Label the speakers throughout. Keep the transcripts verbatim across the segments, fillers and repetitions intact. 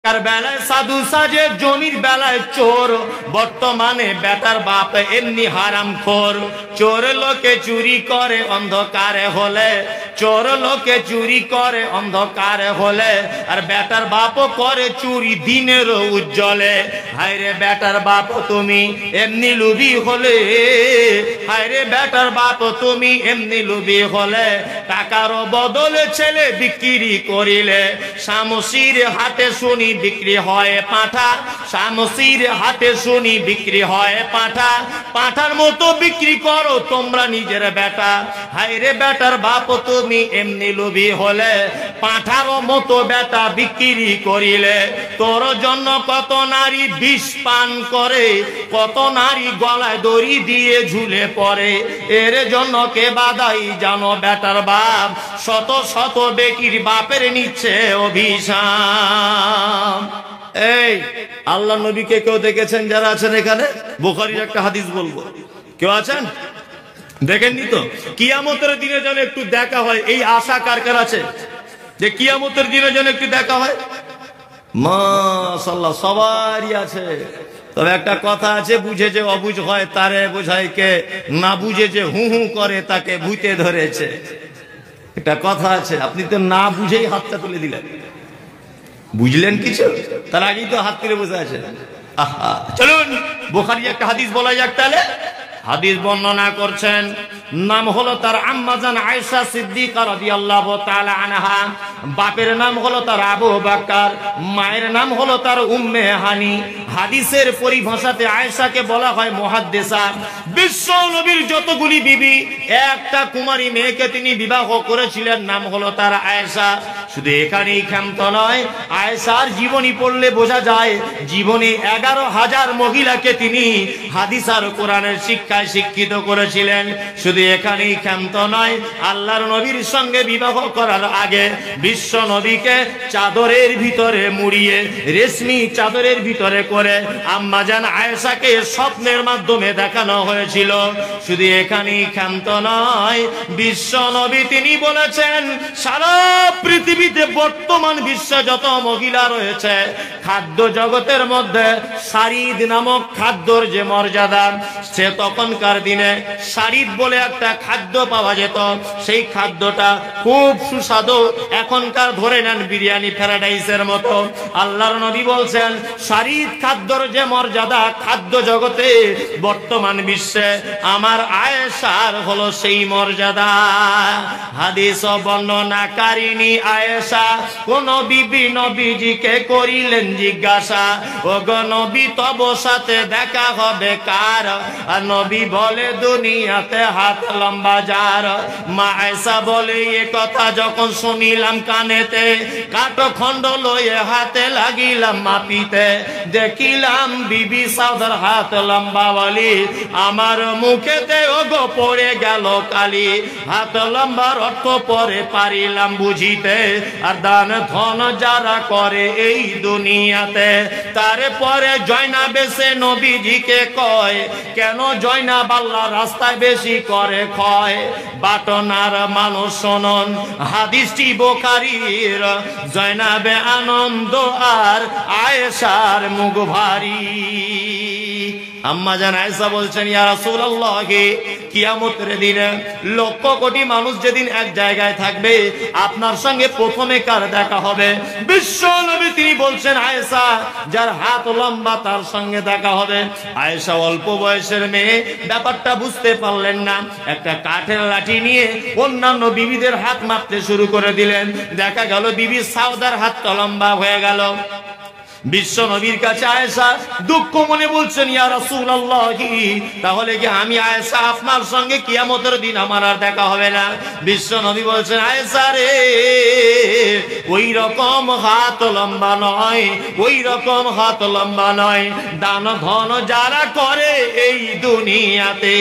Speaker 1: বেলায় সাধু সাজে জমির বেলায় চোর, বর্তমানে বেটার বাপ এমনি হারাম খোর। চোর লোকে চুরি করে অন্ধকারে হলে, চোর লোকে চুরি করে অন্ধকারে হলে, আর বেটার বাপ করে চুরি দিনের উজ্জ্বলে। হায়রে বেটার বাপ তুমি এমনি লুবি হলে, হায়রে বেটার বাপ তুমি এমনি লুবি হলে, টাকার বদলে ছেলে বিক্রি করিলে। শামসির হাটে শুনি বিক্রি হয় পাঁঠা, শামসির হাটে শুনি বিক্রি হয় পাঁঠা। পাঁঠার মতো বিক্রি করো তোমরা নিজের বেটা, হায়রে বেটার বাপ তুমি এমনি লোভী হলে, পাঁঠার মতো বেটা বিক্রি করিলে। তোর জন্য কত নারী বিষ পান করে, কত নারী গলায় দড়ি দিয়ে ঝুলে পড়ে। এর জন্য কে বাদাই জানো বেটার বাপ, শত শত বেটির বাপের নিচ্ছে অভিশাপ। এই আল্লাহ নবীকে কেউ দেখেছেন যারা আছেন এখানে? বুখারীর একটা হাদিস বলবো, কেউ আছেন দেখেননি তো? কিয়ামতের দিনে যেন একটু দেখা হয়, এই আশা কার কার আছে যে কিয়ামতের দিনে যেন একটু দেখা হয়? মাশাআল্লাহ সবারই আছে। তবে একটা কথা আছে, বুঝে যে অবুঝ হয় তারে বোঝায় কে, না বুঝে যে হু হু করে তাকে ভূতে ধরেছে। একটা কথা আছে, আপনি তো না বুঝেই হাতটা তুলে দিলেন, বুঝলেন কিছু? তার আগেই তো হাত তুলে বসে আছে। আহা, চলুন বুখারী একটা হাদিস বলা যাক তাহলে। হাদিস বর্ণনা করছেন, নাম হলো তার আম্মাজান আয়েশা সিদ্দিকা রাদিয়াল্লাহু তাআলা আনহা। বাপের নাম হলো তার আবু বকর, মায়ের নাম হলো তার উম্মে হানি। হাদিসের পরিভাষাতে আয়েশাকে বলা হয় মুহাদ্দিসা। বিশ্ব নবীর যতগুলি বিবি, একটা কুমারী মেয়েকে তিনি বিবাহ করেছিলেন, নাম হলো তার আয়েশা। শুধু এখানেই ক্ষান্ত নয়, আয়েশার জীবনী পড়লে বোঝা যায় জীবনে এগারো হাজার মহিলাকে তিনি হাদিস আর কোরআনের শিক্ষায় শিক্ষিত করেছিলেন। শুধু এখানেই ক্ষান্ত নয়, আল্লাহর নবীর সঙ্গে বিবাহ করার আগে বিশ্ব নবীকে চাদরের ভিতরে মুড়িয়ে, রেশমি চাদরের ভিতরে করে আম্মাজান আয়েশাকে স্বপ্নের মাধ্যমে দেখানো হয়েছিল। শুধু এখানেই ক্ষান্ত নয়, বিশ্ব নবী তিনি বলেছেন সারা পৃথিবীতে বর্তমান বিশ্বে যত মহিলা রয়েছে, খাদ্য জগতের মধ্যে শারিদ নামক খাদ্যর যে মর্যাদা, সে তখনকার দিনে শারিদ বলে একটা খাদ্য পাওয়া যেত। সেই খাদ্যটা খুব সুস্বাদু, এখনকার ধরে নেন বিরিয়ানি প্যারাডাইসের মতো। আল্লাহর নবী বলছেন শারিদ খাদ্যর যে মর্যাদা খাদ্য জগতে বর্তমান বিশ্বে, আমার আয়েশার হলো সেই মর্যাদা। হাদিস বর্ণনাকারিণী আয়েশা কোন বিবি নবীজিকে করিলেন জিজ্ঞাসা, ও গো নবী তব সাথে দেখা হবে কার? আর নবী বলে দুনিয়াতে হাত লম্বা যার। মা আয়েশা বলে এ কথা যখন শুনিলাম কানেতে, কাটো খণ্ড লয়ে হাতে লাগিলাম মাপিতে, দেখিলাম বিবি সাউদার হাত লম্বা বলি, আমার মুখেতে ওগো পড়ে গেল কালি। হাত লম্বার অর্থ পরে পারিলাম বুঝিতে, আর দান ধন যারা করে এই দুনিয়াতে, তারপরে জয়নাবে সে নবীজিকে কয়, কেন জয়নাব আল্লাহ রাস্তায় বেশি করে ক্ষয়? বাটনার মানুষ শোনন হাদিসটি বুখারীর, জয়নাবে আনন্দ আর আয়েশার মুখ ভারী। আম্মাজান আয়েশা বলছেন, ইয়া রাসূলুল্লাহ, কিয়ামতের দিনে লক্ষ কোটি মানুষ যেদিন এক জায়গায় থাকবে, আপনার সঙ্গে প্রথমে কার দেখা হবে? বিশ্ব নবী তিনি বলছেন আয়েশা, যার হাত লম্বা তার সঙ্গে দেখা হবে। আয়েশা অল্প বয়সের মেয়ে, ব্যাপারটা বুঝতে পারলেন না, একটা কাঠের লাঠি নিয়ে অন্যান্য বিবিদের হাত মাপতে শুরু করে দিলেন। দেখা গেল বিবি সাউদার হাতটা লম্বা হয়ে গেল। বিশ্ব নবীর কাছে আয়েশা দুঃখ মনে বলছেন, ইয়া রাসূলুল্লাহ, তাহলে কি আমি আয়েশা আপনার সঙ্গে কিয়ামতের দিন আমার আর দেখা হবে না? বিশ্ব নবী বলছেন, আয়েশা রে, ওই রকম হাত লম্বা নয়, ওই রকম হাত লম্বা নয়, দান ধন যারা করে এই দুনিয়াতে,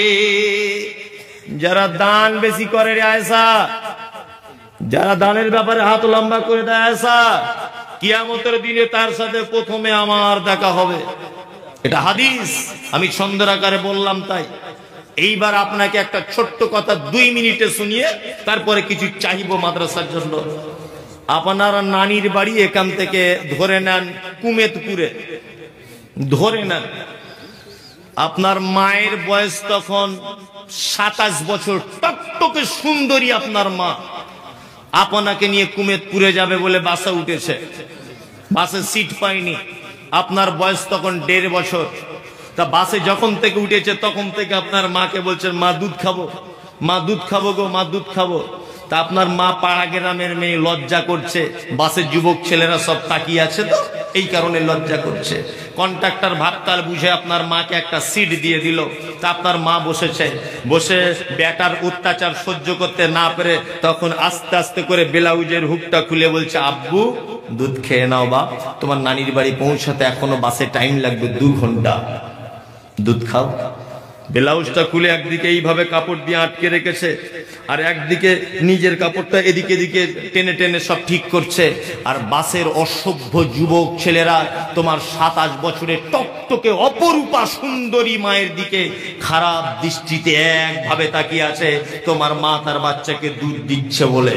Speaker 1: যারা দান বেশি করে রে আয়েশা, যারা দানের ব্যাপারে হাত লম্বা করে দেয় আয়েশা, কিয়ামতের দিনে তার সাথে প্রথমে আমার দেখা হবে। এটা হাদিস, আমি ছন্দের আকারে বললাম তাই। এইবার আপনাকে একটা ছোট্ট কথা দুই মিনিটে শুনিয়ে তারপরে কিছু চাইবো মাদ্রাসার জন্য। আপনার নানির বাড়ি এখান থেকে ধরে নেন কুমেতপুরে, ধরে নেন আপনার মায়ের বয়স তখন সাতাশ বছর, টকটকে সুন্দরী আপনার মা আপনাকে নিয়ে কুমেতপুরে যাবে বলে বাসে উঠেছে, বাসে সিট পায়নি, আপনার বয়স তখন দেড় বছর। তা বাসে যখন থেকে উঠেছে তখন থেকে আপনার মাকে বলছেন মা দুধ খাবো, মা দুধ খাবো গো, মা দুধ খাবো। তা আপনার মা পাড়া গ্রামের মেয়ে, লজ্জা করছে, বাসের যুবক ছেলেরা সব তাকিয়ে আছে তো এই কারণে লজ্জা করছে। কন্ট্রাক্টর ভাবতাল বুঝে আপনার মাকে একটা সিট দিয়ে দিল। তা আপনার মা বসেছে, বসে বেটার অত্যাচার সহ্য করতে না পেরে তখন আস্তে আস্তে করে ব্লাউজের হুকটা খুলে বলছে আব্বু দুধ খেয়ে নাও বাপ, তোমার নানির বাড়ি পৌঁছাতে এখনো বাসে টাইম লাগবে দু ঘন্টা, দুধ খাও। ব্লাউজটা খুলে একদিকে এইভাবে কাপড় দিয়ে আটকে রেখেছে, আর একদিকে নিজের কাপড়টা এদিকে এদিকে টেনে টেনে সব ঠিক করছে। আর বাসের অসভ্য যুবক ছেলেরা তোমার সাতাশ বছরের টকটকে অপরূপা সুন্দরী মায়ের দিকে খারাপ দৃষ্টিতে একভাবে তাকিয়ে আছে, তোমার মা তার বাচ্চাকে দুধ দিচ্ছে বলে।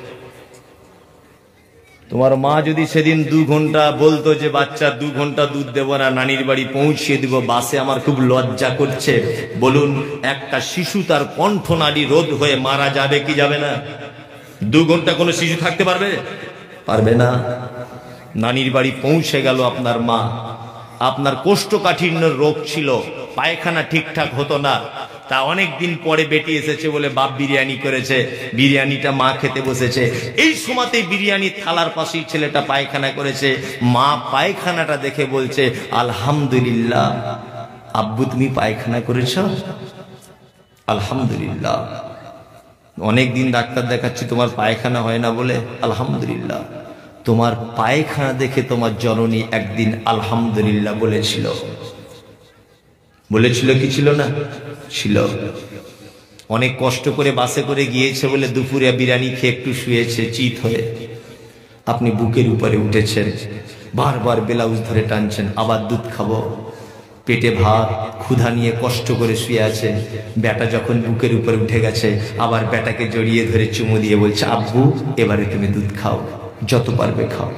Speaker 1: তোমার মা যদি সেদিন দু ঘন্টা বলতো যে বাচ্চা দু ঘন্টা দুধ দেবো না, নানির বাড়ি পৌঁছিয়ে দিব, বাসে আমার খুব লজ্জা করছে, বলুন একটা শিশু তার কণ্ঠনালী রোধ হয়ে মারা যাবে কি যাবে না? দু ঘন্টা কোনো শিশু থাকতে পারবে? পারবে না। নানির বাড়ি পৌঁছে গেল আপনার মা, আপনার কোষ্ঠকাঠিন্য রোগ ছিল, পায়খানা ঠিকঠাক হতো না, তা অনেক দিন পরে বেটি এসেছে বলে বাপ বিরিয়ানি করেছে, বিরিয়ানিটা মা খেতে বসেছে। এই সময়তে বিরিয়ানি থালার পাশেই ছেলেটা পায়খানা করেছে, মা পায়খানাটা দেখে বলছে আলহামদুলিল্লাহ আব্বু তুমি পায়খানা করেছ, আলহামদুলিল্লাহ। অনেক দিন ডাক্তার দেখাচ্ছি তোমার পায়খানা হয় না বলে আলহামদুলিল্লাহ। তোমার পায়খানা দেখে তোমার জননী একদিন আলহামদুলিল্লাহ বলেছিল, বলেছিল কি ছিল না? ছিল। অনেক কষ্ট করে বাসে করে গিয়েছে বলে দুপুরে বিরিয়ানি খেয়ে একটু শুয়েছে চিত হয়ে, আপনি বুকের উপরে উঠেছেন, বারবার ব্লাউজ ধরে টানছেন, আবার দুধ খাবো, পেটে ভাত, ক্ষুধা নিয়ে কষ্ট করে শুয়ে আছে। বেটা যখন বুকের উপরে উঠে গেছে, আবার বেটাকে জড়িয়ে ধরে চুমু দিয়ে বলছে আব্বু এবারে তুমি দুধ খাও, যত পারবে খাও।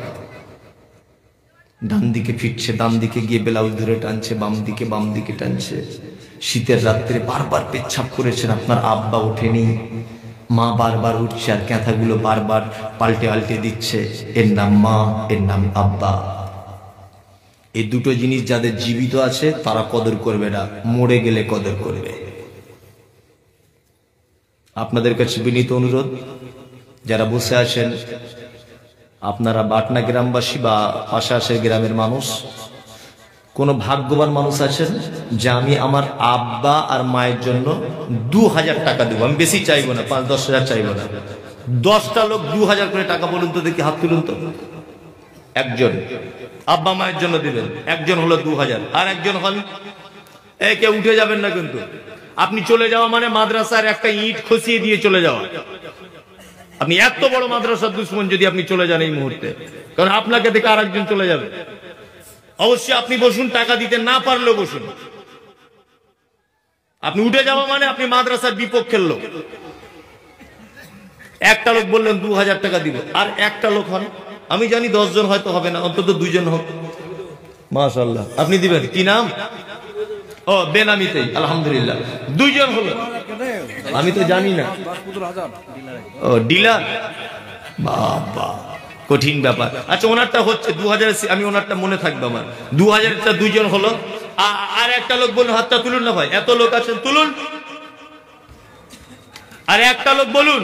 Speaker 1: ডান দিকে ফিরছে, ডান দিকে গিয়ে ব্লাউজ ধরে টানছে, বাম দিকে বাম দিকে টানছে। শীতের রাত্রে বারবার পেচ্ছাপ করেছেন, আপনার আব্বা ওঠেনি, মা বারবার উঠছে আর ক্যাঁথাগুলো বারবার পাল্টে পাল্টে দিচ্ছে। এর নাম মা, এর নাম আব্বা। এই দুটো জিনিস যাদের জীবিত আছে তারা কদর করবে না, মরে গেলে কদর করবে। আপনাদের কাছে বিনীত অনুরোধ, যারা বসে আছেন আপনারা বাটনা গ্রামবাসী বা পাশাপাশের গ্রামের মানুষ, কোন ভাগ্যবান মানুষ আছেন যে আমি আমার আব্বা আর মায়ের জন্য দু হাজার টাকা দেবো? আমি বেশি চাইবো না, পাঁচ দশ হাজার চাইবো না, দশটা লোক দু হাজার করে টাকা বলুন তো দেখি, হাত তুলুন তো। একজন আব্বা মায়ের জন্য দিবেন, একজন হলো দু হাজার, আর একজন হল একে উঠে যাবেন না কিন্তু। আপনি চলে যাওয়া মানে মাদ্রাসার একটা ইট খসিয়ে দিয়ে চলে যাওয়া। আপনি এত বড় মাদ্রাসার দুশ্মন যদি আপনি চলে যান এই মুহূর্তে, কারণ আপনাকে দেখে আর একজন চলে যাবে। অবশ্যই আপনি বসুন, টাকা দিতে না পারলেও বসুন। আপনি উঠে যাওয়া মানে আপনি মাদ্রাসার বিপক্ষের লোক। একটা লোক বললেন দু হাজার টাকা দিব, আর একটা লোক হন, আমি জানি দশ জন হয়তো হবে না, অন্তত দুইজন হোক, মাশাআল্লাহ। আপনি দিবেন কি নাম? ও বেনামিতেই, আলহামদুলিল্লাহ দুইজন হলো, আমি তো জানি না। ও ডিলার, বাবা কঠিন ব্যাপার। আচ্ছা ওনারটা হচ্ছে দু হাজার, আমি ওনারটা মনে থাকবে আমার। দু হাজারটা দুইজন হলো, আর একটা লোক বলুন, হাতটা তুলুন না ভাই, এত লোক আছেন তুলুন। আর একটা লোক বলুন,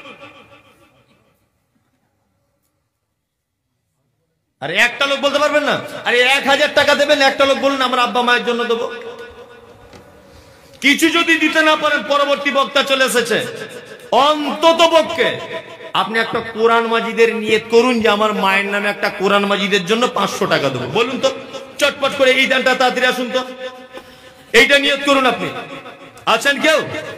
Speaker 1: আরে একটা লোক বলতে পারবেন না? আরে এক হাজার টাকা দেবেন, একটা লোক বলুন আমার আব্বা মায়ের জন্য দেবো। কিছু যদি দিতে না পারেন, পরবর্তী বক্তা চলে এসেছে, অন্তত পক্ষে আপনি একটা কোরআন মাজিদের নিয়ত করুন যে আমার মায়ের নামে একটা কোরআন মাজিদের জন্য পাঁচশো টাকা দেবো। বলুন তো চটপট করে, এই দানটা তাড়াতাড়ি আসুন তো, এইটা নিয়ত করুন। আপনি আছেন কেউ?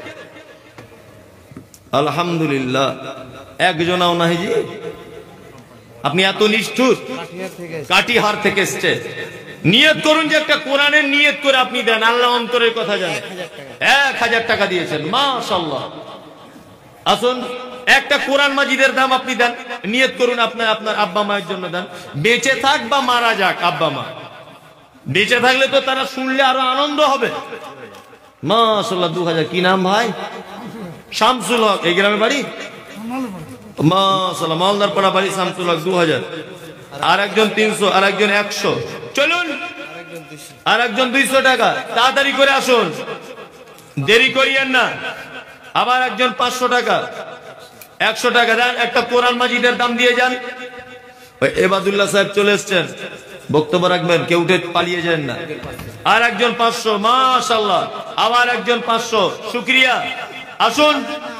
Speaker 1: আলহামদুলিল্লাহ একজনাও নাই জি। আপনি এত নিষ্ঠুর, কাটিহার থেকে এসছে। নিয়ত করুন যে একটা কোরআনের নিয়ত করে আপনি দেন, আল্লাহ অন্তরের কথা জানেন। এক হাজার টাকা দিয়েছেন, মাশাআল্লাহ। আসুন একটা কোরআন মাজিদের দাম আপনি দেন, নিয়ত করুন আপনার আপনার আব্বা মায়ের জন্য দেন, বেঁচে থাক বা মারা যাক আব্বা মা। বেঁচে থাকলে তো তারা শুনলে আরো আনন্দ হবে। মাশাআল্লাহ, দু হাজার। কি নাম ভাই? শামসুল হক। এই গ্রামে বাড়ি? মাশাআল্লাহ, মালদার পাড়া বাড়ি। শামসুল হক দু হাজার। আর একজন তিনশো, আর একজন একশো। চলুন, আর একজন দুইশো টাকা। তাড়াতাড়ি করে আসুন, দেরি করিয়েন না। আবার একজন পাঁচশো টাকা, একশো টাকা দেন। একটা কোরআন মাজিদের দাম দিয়ে যান। এবাদুল্লাহ সাহেব চলে এসছেন, বক্তব্য রাখবেন, কেউ উঠে পালিয়ে যান না। আর একজন পাঁচশো, মাশাআল্লাহ। আবার একজন পাঁচশো, শুকরিয়া। আসুন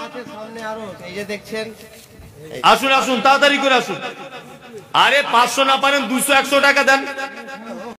Speaker 1: আসুন আসুন, তাড়াতাড়ি করে আসুন। আরে পাঁচশো না পারেন দুশো একশো টাকা দেন।